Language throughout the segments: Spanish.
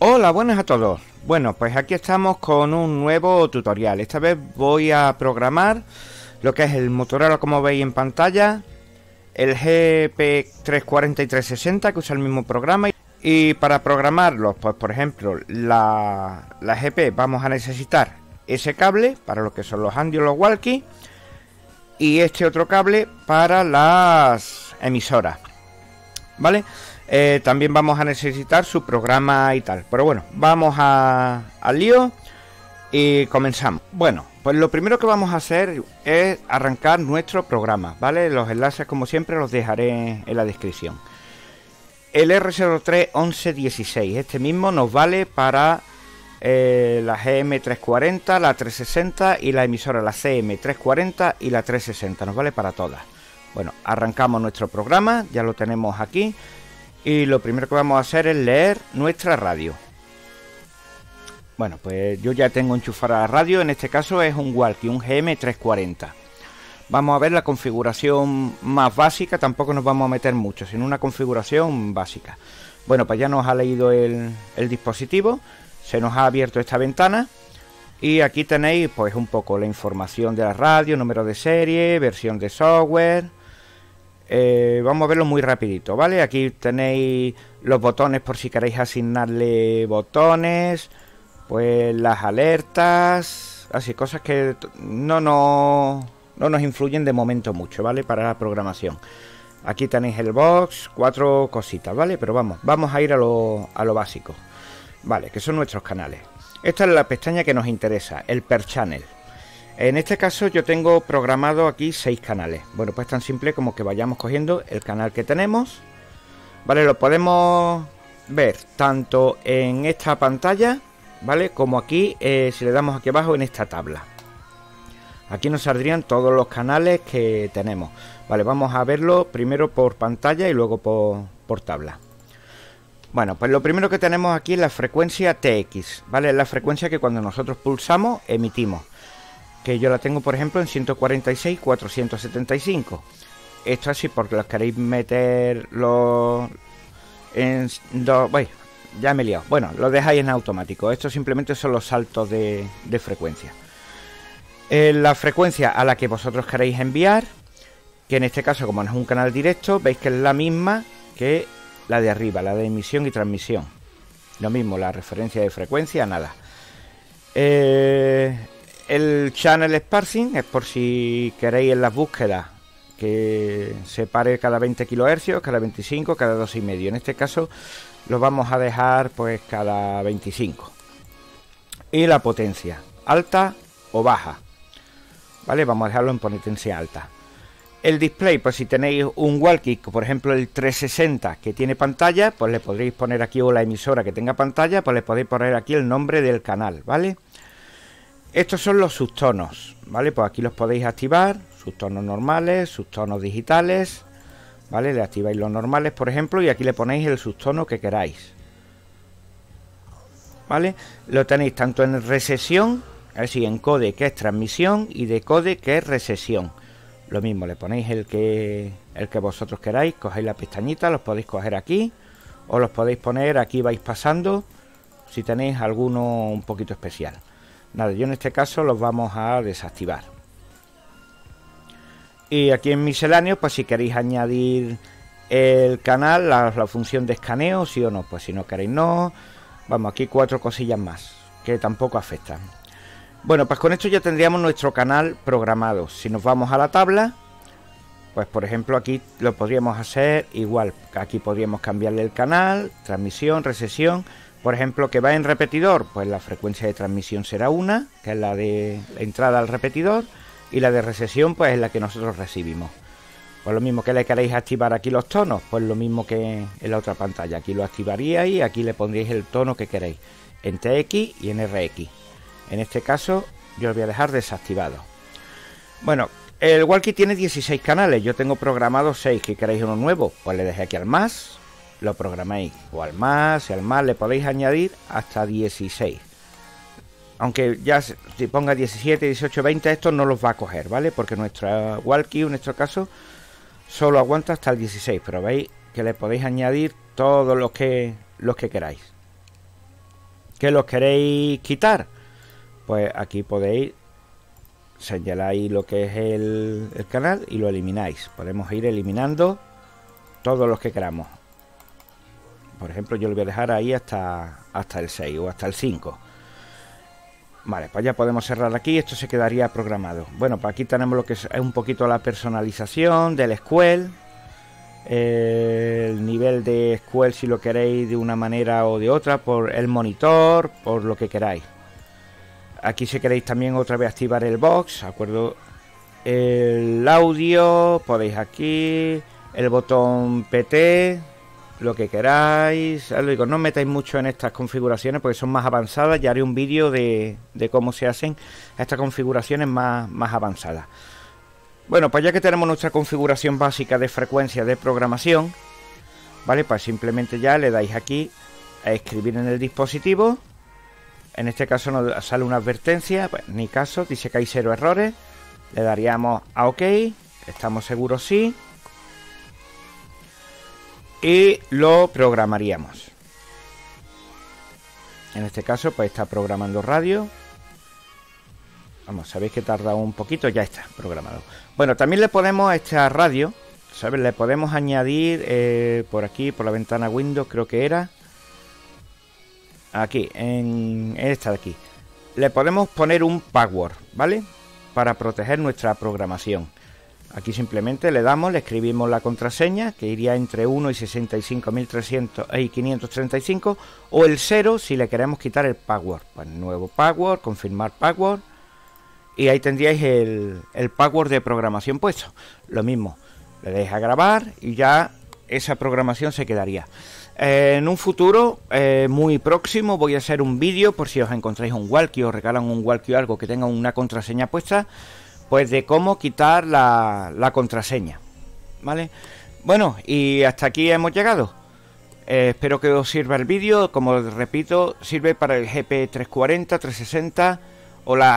Hola, buenas a todos. Bueno, pues aquí estamos con un nuevo tutorial. Esta vez voy a programar lo que es el Motorola, como veis en pantalla, el GP340 y 360, que usa el mismo programa. Y para programarlos, pues por ejemplo, la GP, vamos a necesitar ese cable para lo que son los Andy o los walkie, y este otro cable para las emisoras, ¿vale? También vamos a necesitar su programa y tal. Pero bueno, vamos al lío y comenzamos. Bueno, pues lo primero que vamos a hacer es arrancar nuestro programa, ¿vale? Los enlaces, como siempre, los dejaré en la descripción. El R031116, este mismo nos vale para la GM340, la 360 y la emisora, la CM340 y la 360, nos vale para todas. Bueno, arrancamos nuestro programa, ya lo tenemos aquí. Y lo primero que vamos a hacer es leer nuestra radio. Bueno, pues yo ya tengo enchufada la radio. En este caso es un walkie, un GM340. Vamos a ver la configuración más básica. Tampoco nos vamos a meter mucho, sino una configuración básica. Bueno, pues ya nos ha leído el dispositivo. Se nos ha abierto esta ventana. Y aquí tenéis pues un poco la información de la radio, número de serie, versión de software. Vamos a verlo muy rapidito, ¿vale? Aquí tenéis los botones por si queréis asignarle botones, pues las alertas, así cosas que no nos influyen de momento mucho, ¿vale? Para la programación. Aquí tenéis el box, 4 cositas, ¿vale? Pero vamos a ir a lo básico, ¿vale? Que son nuestros canales. Esta es la pestaña que nos interesa, el per channel. En este caso yo tengo programado aquí 6 canales. Bueno, pues tan simple como que vayamos cogiendo el canal que tenemos. Vale, lo podemos ver tanto en esta pantalla, ¿vale? Como aquí, si le damos aquí abajo en esta tabla. Aquí nos saldrían todos los canales que tenemos. Vale, vamos a verlo primero por pantalla y luego por tabla. Bueno, pues lo primero que tenemos aquí es la frecuencia TX, ¿vale? Es la frecuencia que cuando nosotros pulsamos, emitimos. Que yo la tengo, por ejemplo, en 146.475. Esto así porque los queréis meterlo en bueno, ya me he liado. Bueno, lo dejáis en automático. Esto simplemente son los saltos de frecuencia. La frecuencia a la que vosotros queréis enviar, que en este caso, como no es un canal directo, veis que es la misma que la de arriba, la de emisión y transmisión. Lo mismo, la referencia de frecuencia, nada. El channel sparsing es por si queréis en las búsquedas que se pare cada 20 kHz, cada 25, cada 2,5. En este caso lo vamos a dejar pues cada 25. Y la potencia, alta o baja, ¿vale? Vamos a dejarlo en potencia alta. El display, pues si tenéis un walkie, por ejemplo el 360 que tiene pantalla, pues le podréis poner aquí, o la emisora que tenga pantalla, pues le podéis poner aquí el nombre del canal, ¿vale? Estos son los subtonos, ¿vale? Pues aquí los podéis activar, subtonos normales, subtonos digitales, ¿vale? Le activáis los normales, por ejemplo, y aquí le ponéis el subtono que queráis, ¿vale? Lo tenéis tanto en recesión, es decir, encode, que es transmisión, y decode, que es recesión. Lo mismo, le ponéis el que vosotros queráis, cogéis la pestañita, los podéis coger aquí, o los podéis poner aquí, vais pasando, si tenéis alguno un poquito especial. Nada, yo en este caso los vamos a desactivar. Y aquí en misceláneos, pues si queréis añadir el canal, la función de escaneo, sí o no. Pues si no queréis, no. Vamos, aquí 4 cosillas más que tampoco afectan. Bueno, pues con esto ya tendríamos nuestro canal programado. Si nos vamos a la tabla, pues por ejemplo aquí lo podríamos hacer igual. Aquí podríamos cambiarle el canal, transmisión, recesión. Por ejemplo, que va en repetidor, pues la frecuencia de transmisión será una, que es la de la entrada al repetidor, y la de recesión, pues es la que nosotros recibimos. Pues lo mismo que le queréis activar aquí los tonos, pues lo mismo que en la otra pantalla. Aquí lo activaríais y aquí le pondríais el tono que queréis, en TX y en RX. En este caso, yo lo voy a dejar desactivado. Bueno, el walkie tiene 16 canales, yo tengo programado 6, que queréis uno nuevo, pues le dejé aquí al más. Lo programéis, o al más, y al más le podéis añadir hasta 16. Aunque ya si ponga 17, 18, 20, esto no los va a coger, ¿vale? Porque nuestra walkie, en nuestro caso, solo aguanta hasta el 16. Pero veis que le podéis añadir todos los que queráis. que los queréis quitar, pues aquí podéis señaláis lo que es el canal y lo elimináis. Podemos ir eliminando todos los que queramos. Por ejemplo, yo lo voy a dejar ahí hasta el 6 o hasta el 5. Vale, pues ya podemos cerrar aquí. Esto se quedaría programado. Bueno, pues aquí tenemos lo que es un poquito la personalización del Squell. El nivel de Squell, si lo queréis de una manera o de otra, por el monitor, por lo que queráis. Aquí si queréis también otra vez activar el box, ¿de acuerdo? El audio, podéis aquí, el botón PT, lo que queráis. Os digo, no os metáis mucho en estas configuraciones porque son más avanzadas. Ya haré un vídeo de cómo se hacen estas configuraciones más avanzadas. Bueno, pues ya que tenemos nuestra configuración básica de frecuencia de programación, ¿vale? Pues simplemente ya le dais aquí a escribir en el dispositivo. En este caso nos sale una advertencia, pues ni caso, dice que hay 0 errores. Le daríamos a OK, estamos seguros sí. Y lo programaríamos. En este caso pues está programando radio. Vamos, sabéis que tarda un poquito, ya está programado. Bueno, también le podemos a esta radio, ¿sabes? Le podemos añadir por aquí, por la ventana Windows, creo que era. Aquí, en esta de aquí. Le podemos poner un password, ¿vale? Para proteger nuestra programación. Aquí simplemente le damos, le escribimos la contraseña, que iría entre 1 y 65.300 y 535, o el 0 si le queremos quitar el password. Pues nuevo password, confirmar password. Y ahí tendríais el password de programación puesto. Lo mismo, le deis a grabar y ya esa programación se quedaría. En un futuro muy próximo voy a hacer un vídeo, por si os encontráis un walkie o regalan un walkie o algo que tenga una contraseña puesta, pues de cómo quitar la contraseña, ¿vale? Bueno, y hasta aquí hemos llegado. Espero que os sirva el vídeo. Como repito, sirve para el GP340, 360 o la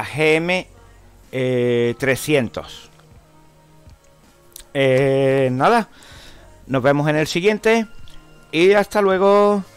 GM300. Nada, nos vemos en el siguiente y hasta luego.